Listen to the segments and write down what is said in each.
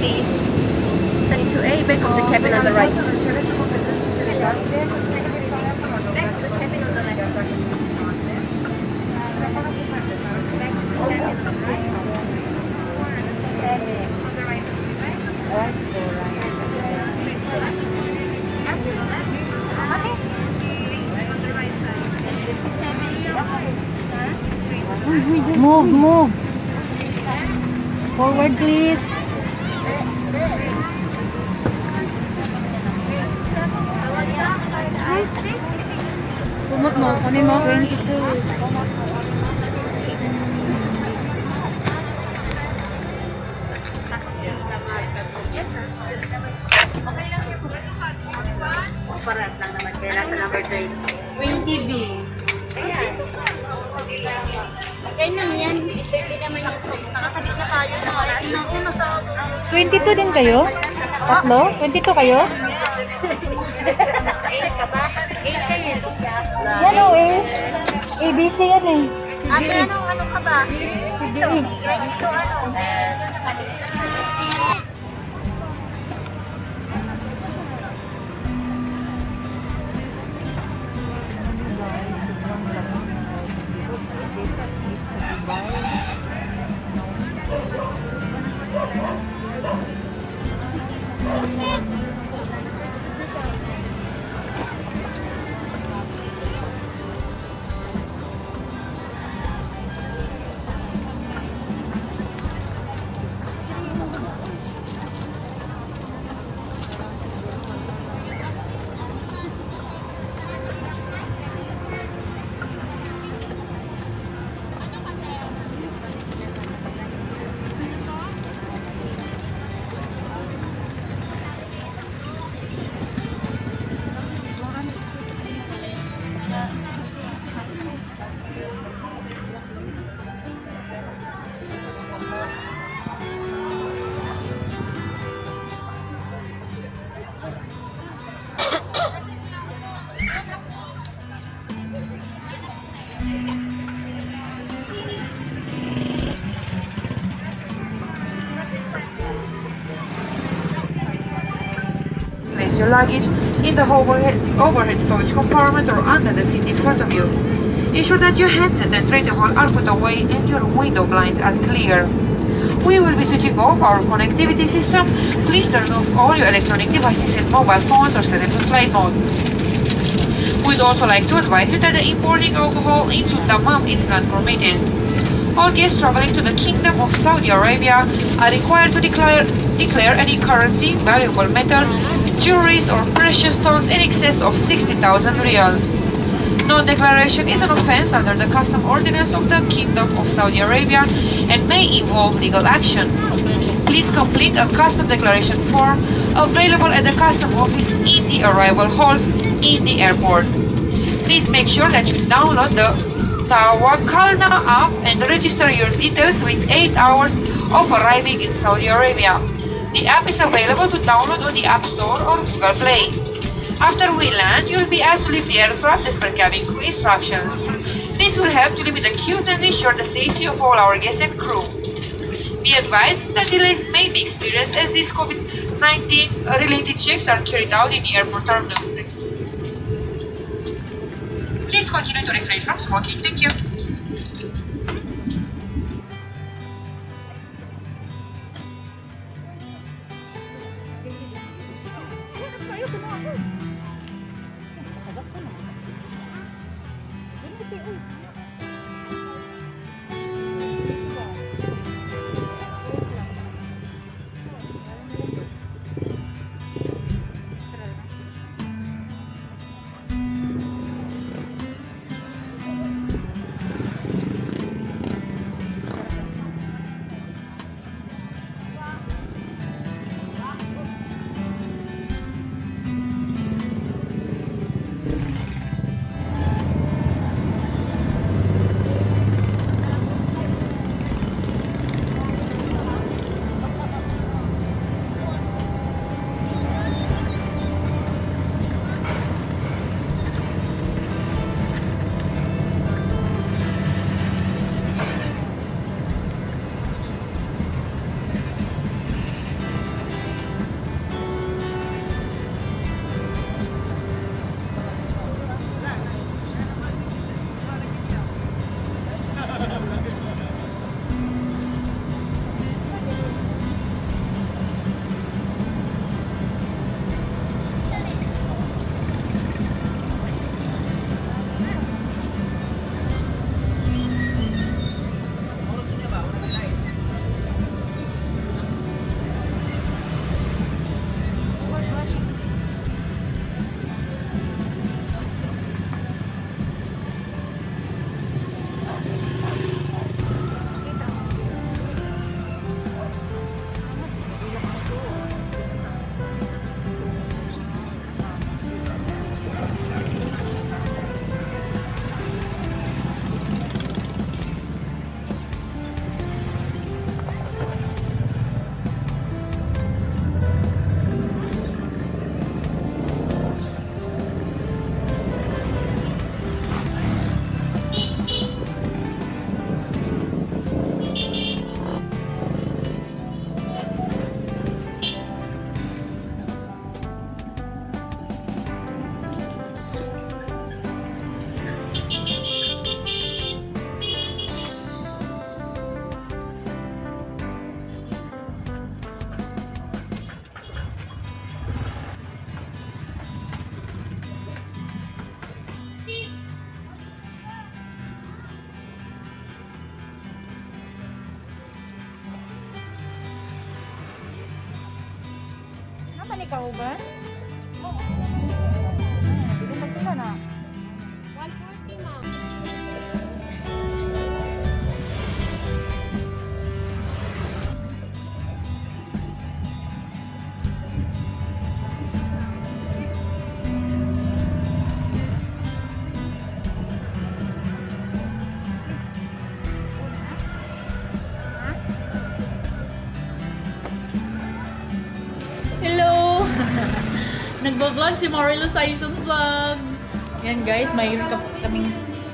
22A, back of the cabin on the right. Move. Forward, please. Kumot mo, kunin mo. 22. Parat lang naman kaya nasa number 3. 20B. Ayan. Kaya naman yan, depende naman yung nakasabit na tayo sa kaya. Kasi nasa 22 din kayo? Tatlo? 22 kayo? 8 ka ba? 8 kayo. Yan o eh. ABC yan eh. Ate, ano ka ba? Ito, 22 ano? Place your luggage in the overhead storage compartment or under the seat in front of you. Ensure that your handset and tray table are put away and your window blinds are clear. We will be switching off our connectivity system. Please turn off all your electronic devices and mobile phones or set them to flight mode. We'd also like to advise you that the importing alcohol into Dammam is not permitted. All guests traveling to the Kingdom of Saudi Arabia are required to declare any currency, valuable metals, jewelries or precious stones in excess of 60,000 riyals. Non-declaration is an offense under the custom ordinance of the Kingdom of Saudi Arabia and may involve legal action. Please complete a custom declaration form available at the custom office in the arrival halls in the airport. Please make sure that you download the Tawakkalna app and register your details with 8 hours of arriving in Saudi Arabia. The app is available to download on the App Store or Google Play. After we land, you will be asked to leave the aircraft as per cabin crew instructions. This will help to limit the queues and ensure the safety of all our guests and crew. Be advised that delays may be experienced as these COVID-19 related checks are carried out in the airport terminal. Please continue to refrain from smoking. Thank you. man ikaw ba? Hindi magpila na. 140, ma'am. Hello! Nagbo-vlog si Marilo Saison Vlog. Yan guys, may kaming...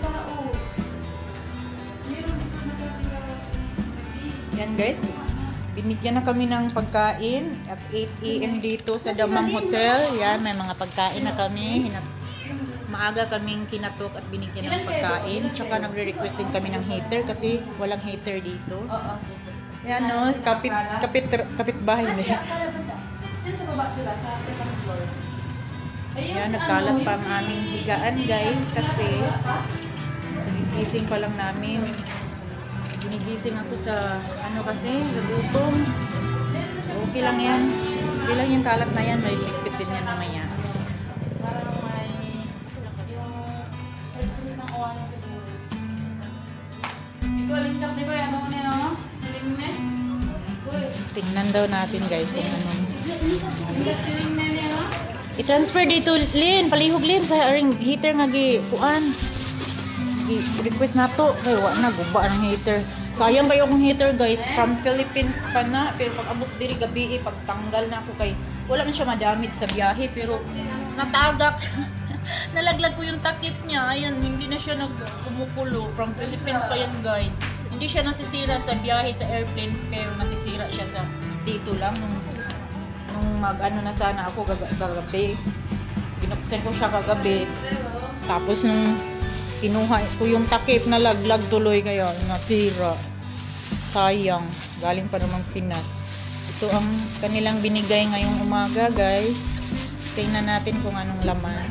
Yan guys, binigyan na kami ng pagkain at 8 AM dito sa Damam Hotel. Yan, may mga pagkain na kami. Maaga kaming kinatok at binigyan ng pagkain. Tsaka nagre-request din kami ng heater kasi walang heater dito. Yan no, kapit bahay din. Sa baba sila, sa second floor. Yan, nagkalat pa ang aming higaan guys kasi ginigising pa lang namin. Ginigising ako sa ano kasi, sa gutom. Okay lang yan. Okay lang yung kalat na yan, may ligpit din yan mamaya. Parang may yung circle ng oano siguro. Ikaw, lingkap di ko yan. Ano na yun? Siling na? Uy. Tingnan daw natin guys kung anong Lingkap siling na niya, no? i-transfer dito, Lin. Palihog, Lin. Sa ring heater nga kuan. I-request na to. Kaya wala na, guba ng heater. Sayang kayo akong heater, guys. From Philippines pa na. Pero pag abot diri gabi, pagtanggal na ako kay... Wala man siya madamage sa biyahe. Pero natagak. Nalaglag ko yung takip niya. Ayan, hindi na siya nagkumukulo. From Philippines pa yan, guys. Hindi siya nasisira sa biyahe sa airplane. Pero nasisira siya sa dito lang. Nung mag-ano na sana ako kagabi. Binuksan ko siya kagabi. Tapos nung kinuha ko yung takip na laglag tuloy kaya nasira. Sayang. Galing pa namang Pinas. Ito ang kanilang binigay ngayong umaga guys. Tingnan natin kung anong laman.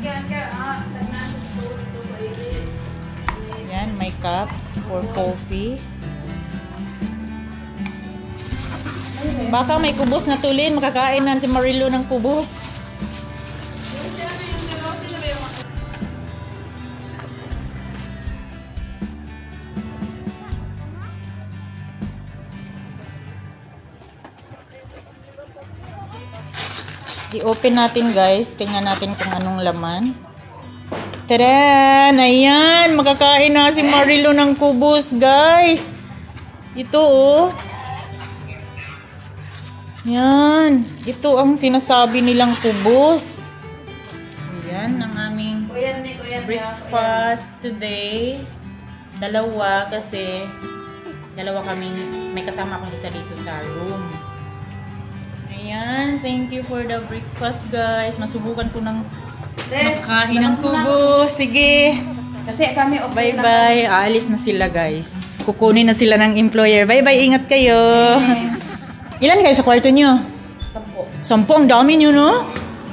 Yan, may cup for coffee. Baka may kubos na tulin. Makakain na si Marilo ng kubos. I-open natin guys. Tingnan natin kung anong laman. Tadaan! Ayan! Makakain na si Marilo ng kubos guys. Ito oh. Yan. Ito ang sinasabi nilang kubos. Ayan ang aming breakfast today. Dalawa kasi dalawa kaming may kasama akong isa dito sa room. Ayan. Thank you for the breakfast guys. Masubukan ko ng makakain ng kubos. Sige. Kasi kami Bye bye. Aalis na sila guys. Kukunin na sila ng employer. Bye bye. Ingat kayo. Ilan kayo sa kwarto nyo? 10. 10. Ang dami nyo, no?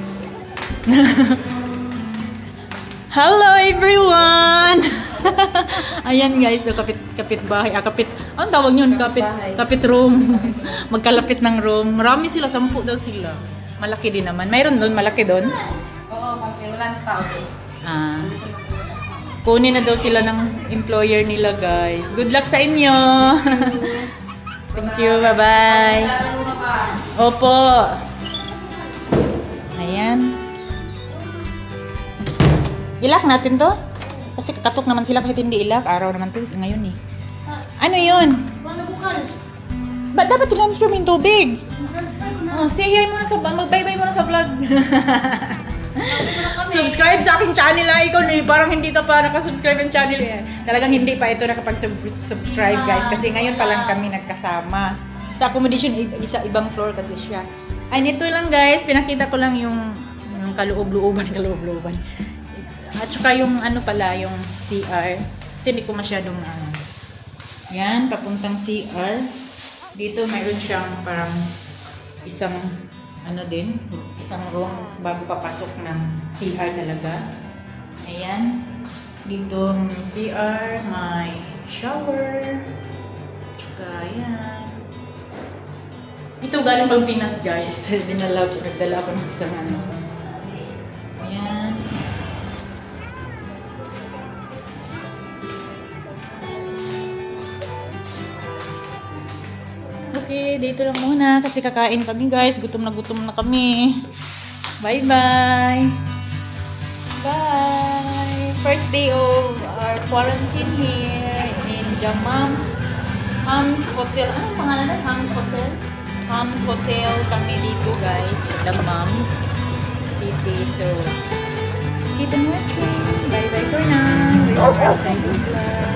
Hello, everyone! Ayan, guys. So, kapit bahay. Anong tawag nyo? Kapit room. Magkalapit ng room. Marami sila. 10 daw sila. Malaki din naman. Mayroon doon. Malaki doon. Oo, kasi wala na tao. Kunin na daw sila ng employer nila, guys. Good luck sa inyo! Thank you. Bye-bye. Opo. Ayan. Ilak natin to. Kasi kakatok naman sila kahit hindi ilak. Araw naman to. Ngayon eh. Ano yun? Ba't dapat transfer mo yung tubig? Oh, say hi muna sa mag-bye-bye muna sa vlog. Subscribe sa aking channel icon eh. Parang hindi ka pa nakasubscribe ng channel eh. Talagang hindi pa ito nakapag-subscribe guys. Kasi ngayon pa lang kami nagkasama. Sa accommodation, ibang floor kasi siya. Ay, nito lang guys. Pinakita ko lang yung kaloob-looban. At saka yung ano pala, yung CR. Kasi hindi ko masyadong yan, papuntang CR. Dito mayroon siyang parang isang isang room bago papasok ng CR talaga. Ayan. Dito CR, may shower. Tsaka ayan. Ito galing pang Pinas, guys. Nagdala ko ng isang ano. Ayan. Okay, dito lang muna kasi kakain kami, guys. Gutom na kami. Bye-bye. Bye. First day of our quarantine here in Dammam. Hams Hotel. Anong pangalan na? Hams Hotel? Hams Hotel kami dito, guys. Dammam City. So, keep on watching. Bye-bye for now. This is Rosa Vlog.